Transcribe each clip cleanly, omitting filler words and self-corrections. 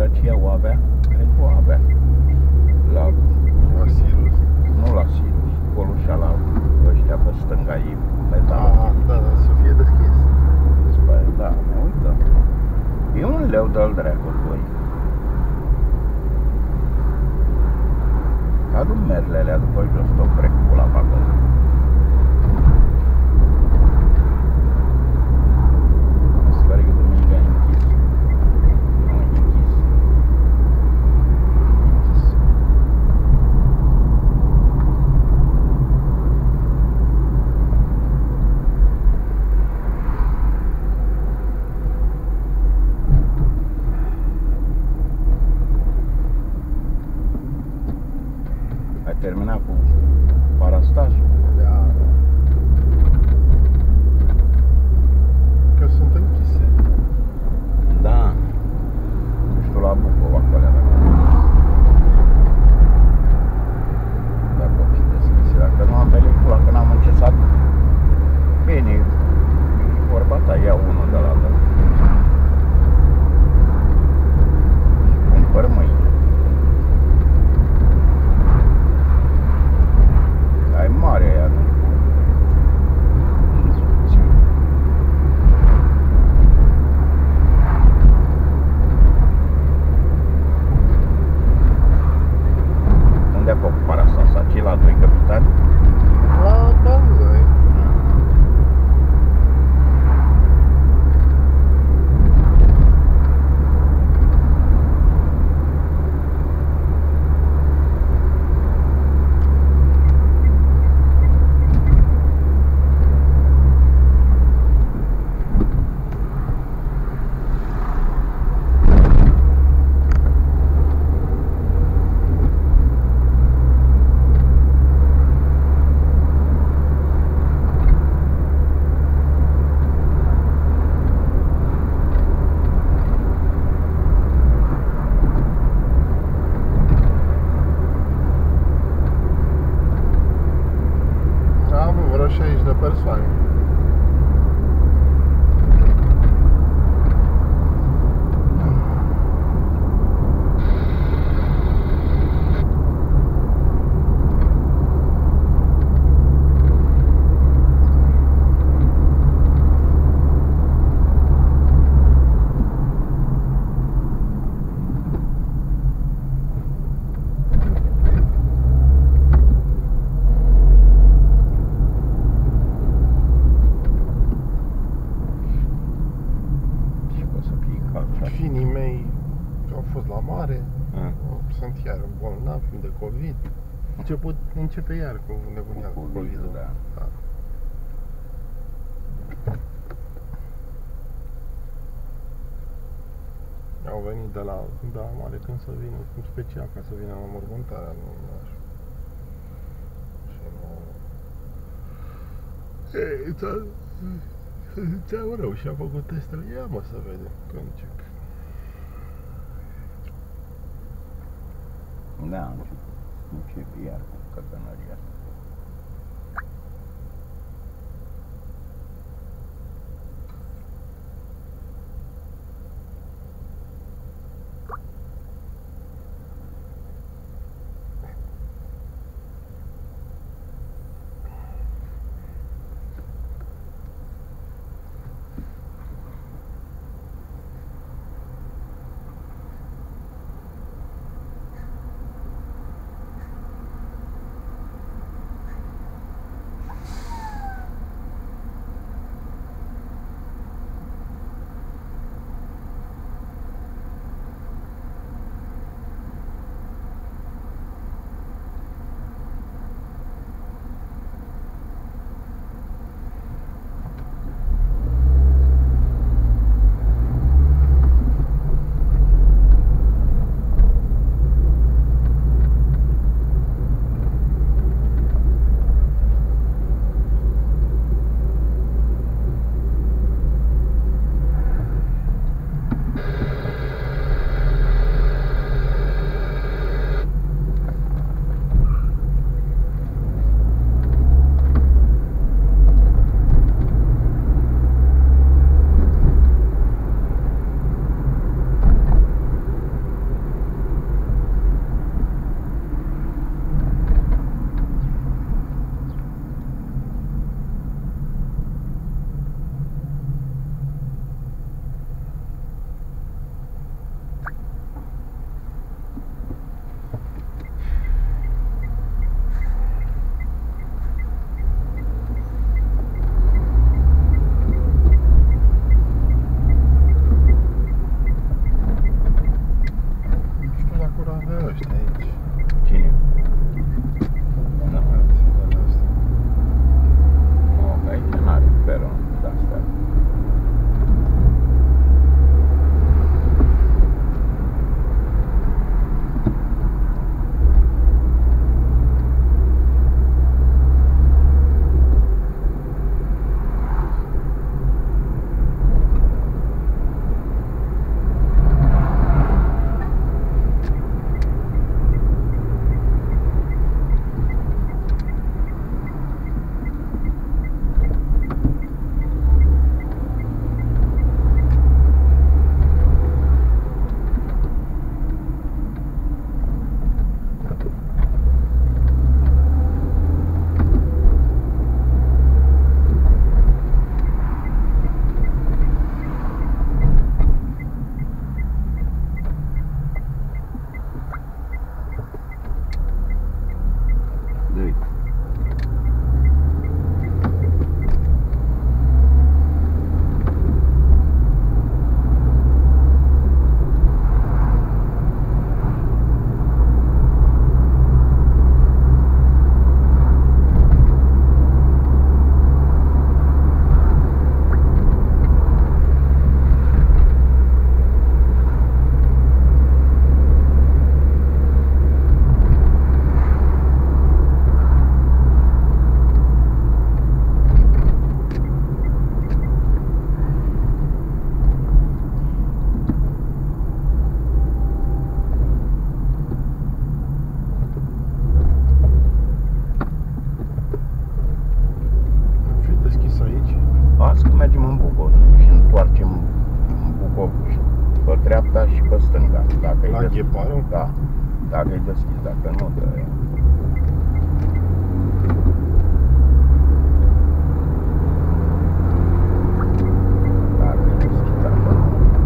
Dacia o avea? Cred că o avea. La Sirius. Nu la Sirius, Colușa la ăștia pe stânga ei, metal. Da, să fie deschis. Da, mă uită. E un leu de-al dracu, băi. Adu merlele, după jos tot frec pula pe acolo. Se pare că duminica e închis. Nu e închis. Ai terminat cu parastajul? Da. Că sunt închise. Da. Nu știu la Bucova acolo dacă o fi deschise. Dacă nu am pellicula, că n-am în ce să aduc. Bine, e vorba ta, ia unul de la dă. Și cumpăr mâine. Ai mare aia, nu? Unde a făcut parastas? Aici la 2 capitani? La Danzai. Vreo 60 de persoane. Finii mei au fost la mare, sunt iar bolnavi de COVID. Începe iar cu nebunia cu COVID-ul. Da. Au venit de la mare când să vină, cum special ca să vină la mormântarea lui Naș. Și nu... ți-au rău și a făcut testele. Ia mă să vedem când încep. Da, încep iar cu căcănăria asta. dreapta și pe stânga. Dacă La e deschis. gheparul? Da. Dacă e deschis, dacă nu, dă. Dacă e deschis, dacă nu.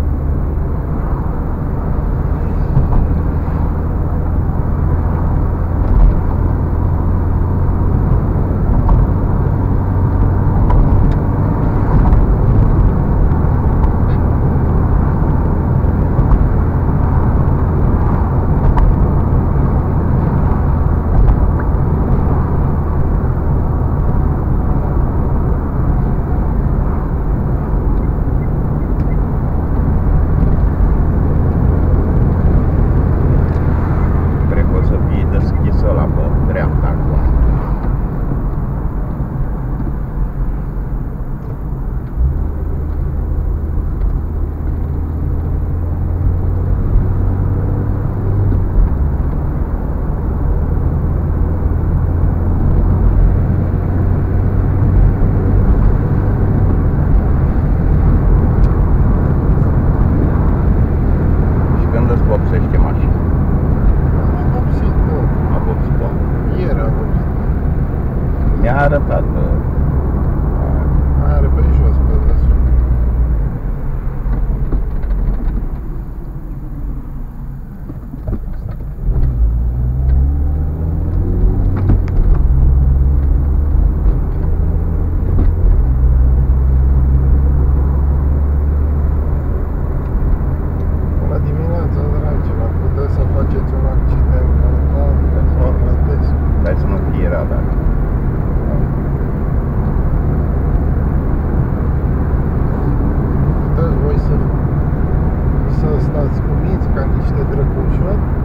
Vopsește mașina. Am vopsit, nu. A vopsit-o? Ieri am vopsit. Mi-a arătat. Are pe jos, pe deasupra. Faceți un accident mortal hornătesc. Stai să nu fie radar. Puteți voi să stați cuminți ca niște drăgușori